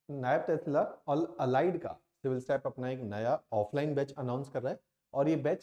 नायब तहसीलदार और अलाइड का सिविल स्टैप अपना एक नया ऑफलाइन बैच अनाउंस कर रहा है और ये बैच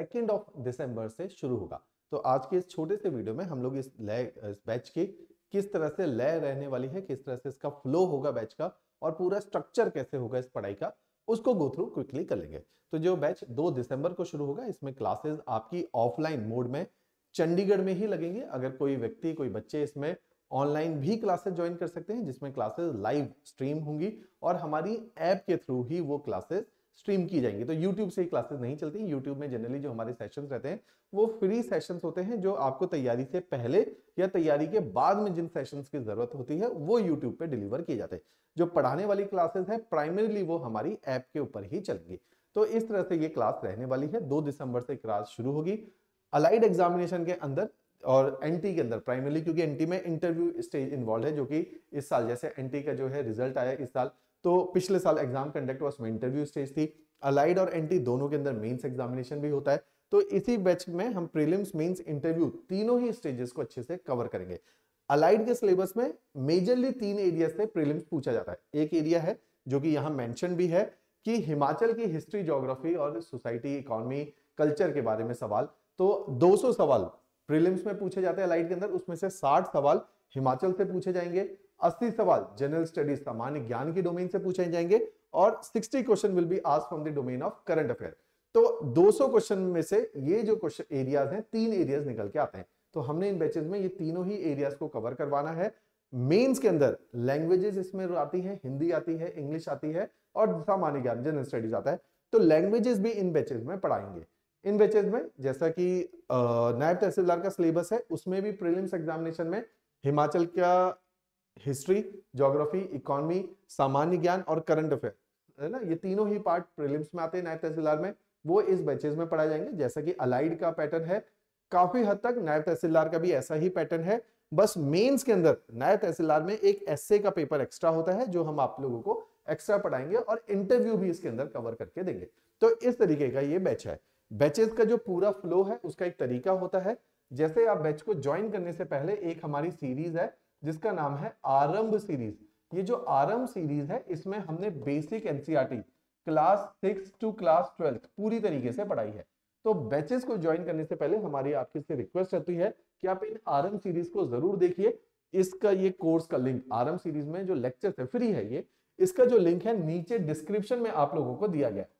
2 दिसंबर से शुरू होगा। तो आज के इस छोटे से वीडियो में हम लोग इस बैच की किस तरह से लय रहने वाली है, किस तरह से इसका फ्लो होगा बैच का और पूरा स्ट्रक्चर कैसे होगा इस पढ़ाई का, उसको गो थ्रू क्विकली कर लेंगे। तो जो बैच 2 दिसंबर को शुरू होगा, इसमें क्लासेस आपकी ऑफलाइन मोड में चंडीगढ़ में ही लगेंगे। अगर कोई व्यक्ति, कोई बच्चे इसमें ऑनलाइन भी क्लासेस ज्वाइन कर सकते हैं, जिसमें क्लासेस लाइव स्ट्रीम होंगी और हमारी ऐप के थ्रू ही वो क्लासेस स्ट्रीम की जाएंगी। तो YouTube से ही क्लासेस नहीं चलती। YouTube में जनरली जो हमारे सेशंस रहते हैं वो फ्री सेशंस होते हैं, जो आपको तैयारी से पहले या तैयारी के बाद में जिन सेशंस की जरूरत होती है वो YouTube पे डिलीवर किए जाते हैं। जो पढ़ाने वाली क्लासेस है प्राइमरीली वो हमारी ऐप के ऊपर ही चलेंगी। तो इस तरह से ये क्लास रहने वाली है। 2 दिसंबर से क्लास शुरू होगी। अलाइड एग्जामिनेशन के अंदर और एनटी के अंदर प्राइमरीली, क्योंकि एनटी में इंटरव्यू स्टेज इन्वॉल्व है, जो कि इस साल जैसे एनटी का जो है रिजल्ट आया इस साल, तो पिछले साल एग्जाम कंडक्ट हुआ, उसमें इंटरव्यू स्टेज थी। अलाइड और एनटी दोनों के अंदर मेंस एग्जामिनेशन भी होता है। तो इसी बैच में हम प्रीलिम्स, मेंस, इंटरव्यू तीनों ही स्टेजेस को अच्छे से कवर करेंगे। अलाइड के सिलेबस में मेजरली 3 एरिया से प्रीलिम्स पूछा जाता है। एक एरिया है जो कि यहां मेंशन भी है कि हिमाचल की हिस्ट्री, ज्योग्राफी और सोसाइटी, इकोनॉमी, कल्चर के बारे में सवाल। तो 200 सवाल प्रीलिम्स में पूछे जाते हैं अलाइड के अंदर, उसमें से 60 सवाल हिमाचल से पूछे जाएंगे, 80 सवाल जनरल स्टडीज, सामान्य ज्ञान की डोमेन से पूछे जाएंगे और 60 question will be asked from the domain of current affair. तो 200 क्वेश्चन में से ये जो क्वेश्चन एरियाज हैं, 3 एरियाज निकल के आते हैं। तो हमने इन बैचेस में ये तीनों ही एरियाज को कवर करवाना है। मेंस के अंदर लैंग्वेजेस इसमें आती है, हिंदी आती है, इंग्लिश आती है और सामान्य ज्ञान, जनरल स्टडीज आता है। तो लैंग्वेजेस भी इन बैचेस में पढ़ाएंगे। इन बैचेस में जैसा कि नायब तहसीलदार का सिलेबस है, उसमें भी प्रीलिम्स एग्जामिनेशन में हिमाचल का हिस्ट्री, ज्योग्राफी, इकोनॉमी, सामान्य ज्ञान और करंट अफेयर है ना, ये तीनों ही पार्ट प्रीलिम्स में आते हैं नायब तहसीलदार में, वो इस बैचेस में पढ़ाए जाएंगे। जैसा कि अलाइड का पैटर्न है, काफी हद तक नायब तहसीलदार का भी ऐसा ही पैटर्न है। बस मेंस के अंदर नायब तहसीलदार में एक एस्से का पेपर एक्स्ट्रा होता है, जो हम आप लोगों को एक्स्ट्रा पढ़ाएंगे और इंटरव्यू भी इसके अंदर कवर करके देंगे। तो इस तरीके का ये बैच है। बैचेस का जो पूरा फ्लो है उसका एक तरीका होता है। जैसे आप बैच को ज्वाइन करने से पहले एक हमारी सीरीज है जिसका नाम है आरंभ सीरीज। ये जो आरंभ सीरीज है, इसमें हमने basic NCERT class 6 to class 12 पूरी तरीके से पढ़ाई है। तो बैचेस को ज्वाइन करने से पहले हमारी आपकी से रिक्वेस्ट रहती है कि आप इन आरंभ सीरीज को जरूर देखिए। इसका ये कोर्स का लिंक, आरंभ सीरीज में जो लेक्चर है फ्री है, ये इसका जो लिंक है नीचे डिस्क्रिप्शन में आप लोगों को दिया गया।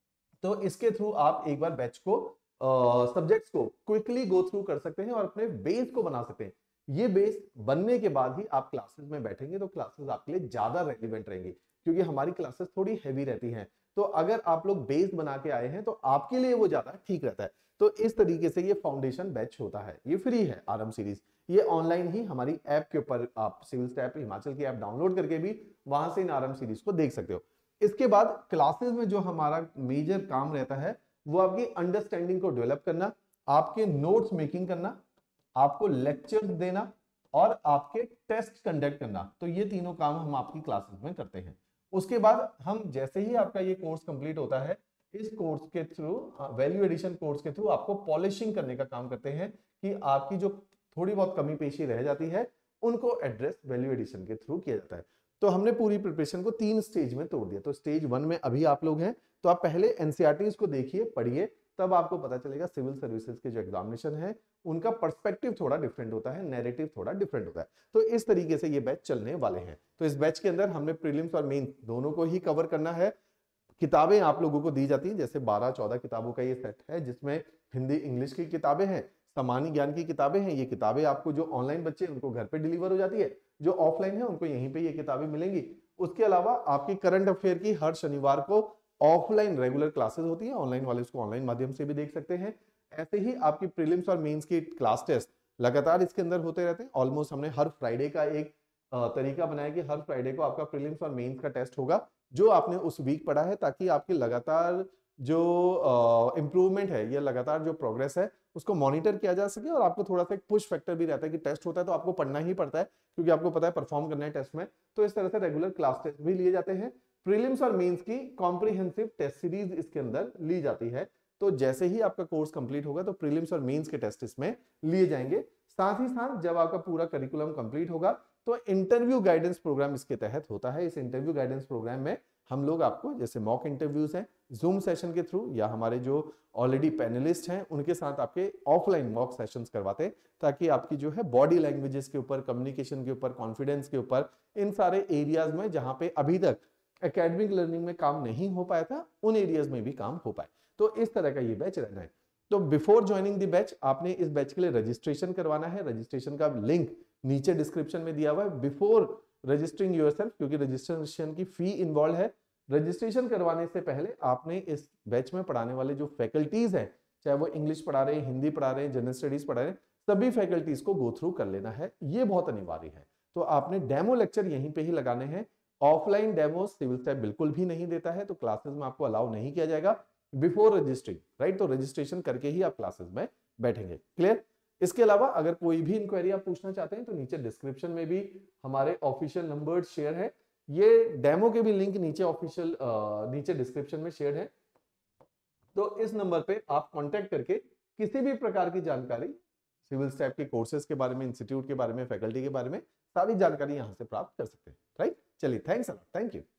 तो इसके थ्रू आप एक बार बैच को, सब्जेक्ट्स को क्विकली गो थ्रू कर सकते हैं और अपने बेस को बना सकते हैं। ये बेस बनने के बाद ही आप क्लासेस में बैठेंगे तो क्लासेस आपके लिए ज्यादा रेलिवेंट रहेंगी, क्योंकि हमारी क्लासेस थोड़ी हैवी रहती हैं। तो अगर आप लोग बेस बना के आए हैं तो आपके लिए वो ज्यादा ठीक रहता है। तो इस तरीके से ये फाउंडेशन बैच होता है। ये फ्री है आरंभ सीरीज। ये ऑनलाइन ही हमारी ऐप के ऊपर, आप सिविल स्टैप हिमाचल की ऐप डाउनलोड करके भी वहां से इन आरंभ सीरीज को देख सकते हो। इसके बाद क्लासेस में जो हमारा मेजर काम रहता है वो आपकी अंडरस्टैंडिंग को डेवलप करना, आपके नोट्स मेकिंग करना, आपको लेक्चर्स देना और आपके टेस्ट कंडक्ट करना। तो ये तीनों काम हम आपकी क्लासेस में करते हैं। उसके बाद हम जैसे ही आपका ये कोर्स कंप्लीट होता है, इस कोर्स के थ्रू, वैल्यू एडिशन कोर्स के थ्रू आपको पॉलिशिंग करने का काम करते हैं कि आपकी जो थोड़ी बहुत कमी पेशी रह जाती है उनको एड्रेस वैल्यू एडिशन के थ्रू किया जाता है। तो हमने पूरी प्रिपरेशन को 3 स्टेज में तोड़ दिया। तो स्टेज 1 में अभी आप लोग हैं, तो आप पहले एनसीईआरटीज को देखिए, पढ़िए, तब आपको पता चलेगा सिविल सर्विसेज के जो एग्जामिनेशन है उनका पर्सपेक्टिव थोड़ा डिफरेंट होता है, नैरेटिव थोड़ा डिफरेंट होता है। तो इस तरीके से ये बैच चलने वाले हैं। तो इस बैच के अंदर हमने प्रीलिम्स और मेंस दोनों को ही कवर करना है। किताबें आप लोगों को दी जाती हैं, जैसे 12-14 किताबों का ये सेट है, जिसमें हिंदी, इंग्लिश की किताबें हैं, सामान्य ज्ञान की किताबें हैं। ये किताबें आपको जो ऑनलाइन बच्चे उनको घर पे डिलीवर हो जाती है, जो ऑफलाइन है उनको यहीं पे ये किताबें मिलेंगी। उसके अलावा आपकी करंट अफेयर की हर शनिवार को ऑफलाइन रेगुलर क्लासेस होती है, ऑनलाइन वाले उसको ऑनलाइन माध्यम से भी देख सकते हैं। ऐसे ही आपकी प्रीलिम्स और मेंस की क्लास टेस्ट लगातार इसके अंदर होते रहते हैं। ऑलमोस्ट हमने हर फ्राइडे का एक तरीका बनाया कि हर फ्राइडे को आपका प्रीलिम्स और मेंस का टेस्ट होगा, जो आपने उस वीक पढ़ा है, ताकि आपकी लगातार जो इंप्रूवमेंट है या लगातार जो प्रोग्रेस है उसको मॉनिटर किया जा सके। और आपको थोड़ा सा एक पुश फैक्टर भी रहता है कि टेस्ट होता है तो आपको पढ़ना ही पड़ता है, क्योंकि आपको पता है परफॉर्म करना है टेस्ट में। तो इस तरह से रेगुलर क्लास टेस्ट भी लिए जाते हैं। प्रीलिम्स और मेंस की कॉम्प्रिहेंसिव टेस्ट सीरीज इसके अंदर ली जाती है। तो जैसे ही आपका कोर्स कंप्लीट होगा तो प्रीलिम्स और मेंस के टेस्ट इसमें लिए जाएंगे। साथ ही साथ जब आपका पूरा करिकुलम कंप्लीट होगा तो इंटरव्यू गाइडेंस प्रोग्राम इसके तहत होता है। इस इंटरव्यू गाइडेंस प्रोग्राम में हम लोग आपको जैसे मॉक इंटरव्यूज हैं जूम सेशन के थ्रू, या हमारे जो ऑलरेडी पैनलिस्ट हैं उनके साथ आपके ऑफलाइन मॉक सेशंस करवाते हैं, ताकि आपकी जो है बॉडी लैंग्वेजेस के ऊपर, कम्युनिकेशन के ऊपर, कॉन्फिडेंस के ऊपर, इन सारे एरियाज में जहां पे अभी तक एकेडमिक लर्निंग में काम नहीं हो पाया था, उन एरियाज में भी काम हो पाए। तो इस तरह का ये बैच रहना है। तो बिफोर ज्वाइनिंग द बैच आपने इस बैच के लिए रजिस्ट्रेशन करवाना है। रजिस्ट्रेशन का लिंक नीचे डिस्क्रिप्शन में दिया हुआ है। बिफोर रजिस्टरिंग योरसेल्फ, क्योंकि रजिस्ट्रेशन की फी इन्वॉल्व है, रजिस्ट्रेशन करवाने से पहले आपने इस बैच में पढ़ाने वाले जो फैकल्टीज हैं, चाहे वो इंग्लिश पढ़ा रहे हैं, हिंदी पढ़ा रहे हैं, जनरल स्टडीज पढ़ा रहे हैं, सभी फैकल्टीज को गो थ्रू कर लेना है। ये बहुत अनिवार्य है। तो आपने डेमो लेक्चर यहीं पे ही लगाने हैं। ऑफलाइन डेमो सिविल स्टैप बिल्कुल भी नहीं देता है, तो क्लासेस में आपको अलाउ नहीं किया जाएगा बिफोर रजिस्टरिंग, राइट। तो रजिस्ट्रेशन करके ही आप क्लासेस में बैठेंगे। क्लियर? इसके अलावा अगर कोई भी इंक्वायरी आप पूछना चाहते हैं तो नीचे डिस्क्रिप्शन में भी हमारे ऑफिशियल नंबर शेयर है। ये डेमो के भी लिंक नीचे ऑफिशियल नीचे डिस्क्रिप्शन में शेयर है। तो इस नंबर पे आप कांटेक्ट करके किसी भी प्रकार की जानकारी सिविल स्टैप के कोर्सेज के बारे में, इंस्टीट्यूट के बारे में, फैकल्टी के बारे में, सारी जानकारी यहां से प्राप्त कर सकते हैं, राइट। चलिए, thanks a lot, thank you.